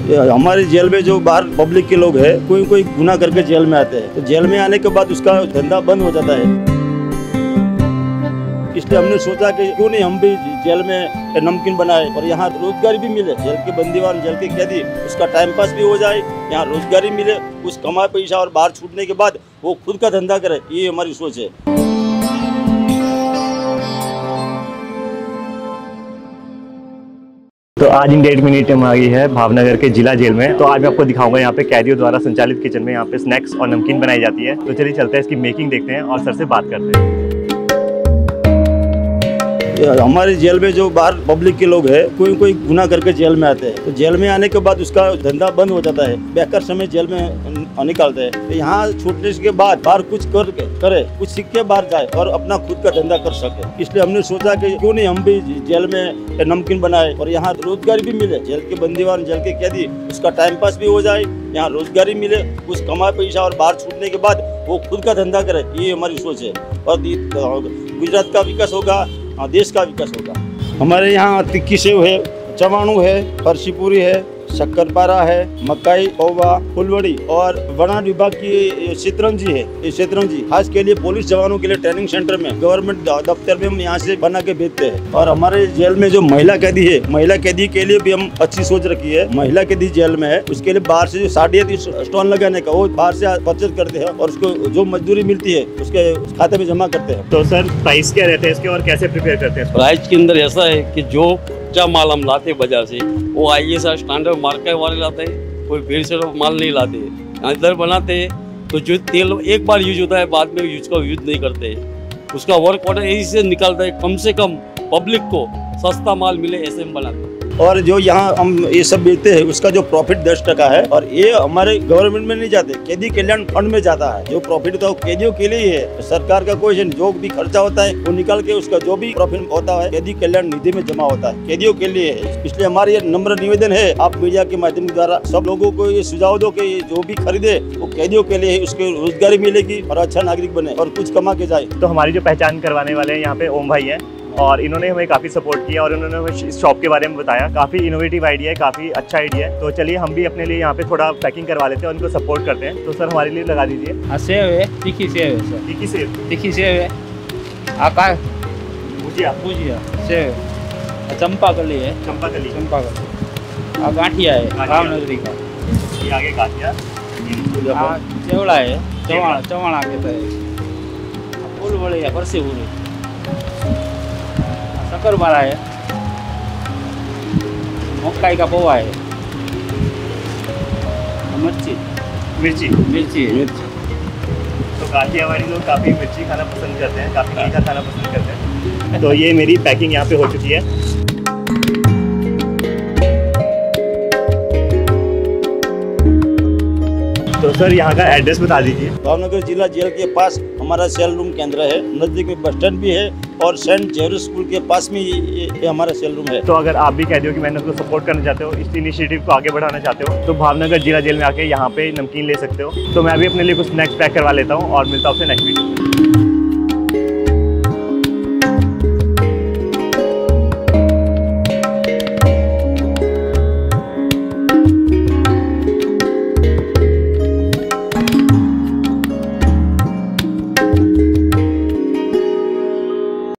हमारे जेल में जो बाहर पब्लिक के लोग हैं, कोई गुनाह करके जेल में आते हैं, तो जेल में आने के बाद उसका धंधा बंद हो जाता है। इसलिए हमने सोचा कि क्यों नहीं हम भी जेल में नमकीन बनाए और यहाँ रोजगारी भी मिले। जेल के बंदीवान, जेल के कैदी, उसका टाइम पास भी हो जाए, यहाँ रोजगारी मिले, कुछ कमाए पैसा और बाहर छूटने के बाद वो खुद का धंधा करे, ये हमारी सोच है। तो आज इन 1.5 मिनट में आ गई है भावनगर के जिला जेल में। तो आज मैं आपको दिखाऊंगा यहाँ पे कैदियों द्वारा संचालित किचन में यहाँ पे स्नैक्स और नमकीन बनाई जाती है। तो चलिए चलते हैं, इसकी मेकिंग देखते हैं और सर से बात करते हैं। हमारे जेल में जो बाहर पब्लिक के लोग हैं, कोई गुनाह करके जेल में आते हैं, तो जेल में आने के बाद उसका धंधा बंद हो जाता है, बेकार समय जेल में निकालते हैं। तो यहाँ छूटने के बाद बाहर कुछ करे, कुछ सीख के बाहर जाए और अपना खुद का धंधा कर सके। इसलिए हमने सोचा कि क्यों नहीं हम भी जेल में नमकीन बनाए और यहाँ रोजगारी भी मिले। जेल के बंदीवान, जेल के कैदी, उसका टाइम पास भी हो जाए, यहाँ रोजगारी मिले, कुछ कमाए पैसा और बाहर छूटने के बाद वो खुद का धंधा करे, ये हमारी सोच है। और गुजरात का विकास होगा, देश का विकास होगा। हमारे यहाँ तिक्की सेव है, चवाणू है, फरसी पूरी है, शक्करपारा है, मकाई, ओवा, फुलवड़ी और वनान विभाग की शतरंजी है। ये शतरंजी खास के लिए पुलिस जवानों के लिए ट्रेनिंग सेंटर में, गवर्नमेंट दफ्तर में हम यहाँ से बना के बेचते हैं। और हमारे जेल में जो महिला कैदी है, महिला कैदी के लिए भी हम अच्छी सोच रखी है। महिला कैदी जेल में है, उसके लिए बाहर से जो साड़ी स्टॉल लगाने का, वो बाहर से परचेज करते हैं और उसको जो मजदूरी मिलती है उसके खाते में जमा करते हैं। तो सर प्राइस क्या रहते हैं इसके और कैसे प्रिपेयर करते हैं? प्राइस के अंदर ऐसा है कि जो कच्चा माल हम लाते हैं बाजार से, वो ISR स्टैंडर्ड मार्केट वाले लाते हैं, कोई भीड़ से माल नहीं लाते हैं। इधर बनाते हैं तो जो तेल एक बार यूज होता है, बाद में उसका यूज नहीं करते हैं। उसका वर्क ऑर्डर यही से निकलता है, कम से कम पब्लिक को सस्ता माल मिले ऐसे हम बनाते हैं। और जो यहाँ हम ये सब बेचते हैं, उसका जो प्रॉफिट 10% है और ये हमारे गवर्नमेंट में नहीं जाते, कैदी कल्याण फंड में जाता है। जो प्रॉफिट होता है वो कैदियों के लिए ही है। सरकार का कोई जो भी खर्चा होता है वो निकाल के उसका जो भी प्रॉफिट होता है कैदी कल्याण निधि में जमा होता है, कैदियों के लिए है। इसलिए हमारे ये नम्र निवेदन है, आप मीडिया के माध्यम द्वारा सब लोगों को ये सुझाव दो कि जो भी खरीदे वो कैदियों के लिए, उसके रोजगारी मिलेगी और अच्छा नागरिक बने और कुछ कमा के जाए। तो हमारी जो पहचान करवाने वाले हैं यहाँ पे ओम भाई है और इन्होंने हमें काफ़ी सपोर्ट किया और इन्होंने हमें इस शॉप के बारे में बताया। काफ़ी इनोवेटिव आइडिया है, काफ़ी अच्छा आइडिया है। तो चलिए हम भी अपने लिए यहाँ पे थोड़ा पैकिंग करवा लेते हैं और उनको सपोर्ट करते हैं। तो सर हमारे लिए लगा दीजिए। हाँ, सेव है, तीखी सेव है सर। तीखी सेव है, आका भुजिया सेव, चंपाकली है, चंपाकली गांठिया है भावनगरी का, ये आगे गाठिया, चेवड़ा है, चवाणा कहता है, फूलवड़ी है, फरसी पूरी, शक्करपारा है, मकाई का पोहा है, मिर्ची। तो काठियावाड़ी लोग काफ़ी मिर्ची खाना पसंद करते हैं, काफ़ी मीठा खाना पसंद करते हैं। तो ये मेरी पैकिंग यहाँ पे हो चुकी है। तो सर यहाँ का एड्रेस बता दीजिए। भावनगर जिला जेल के पास हमारा सेल रूम केंद्र है, नजदीक में बस स्टैंड भी है और सेंट जेवियर स्कूल के पास में ये हमारा सेल रूम है। तो अगर आप भी कैदियों की मेहनत को सपोर्ट करना चाहते हो, इस इनिशिएटिव को आगे बढ़ाना चाहते हो, तो भावनगर जिला जेल में आके यहाँ पे नमकीन ले सकते हो। तो मैं भी अपने लिए कुछ स्नैक्स पैक करवा लेता हूँ और मिलता हूँ आपसे नेक्स्ट वीडियो में।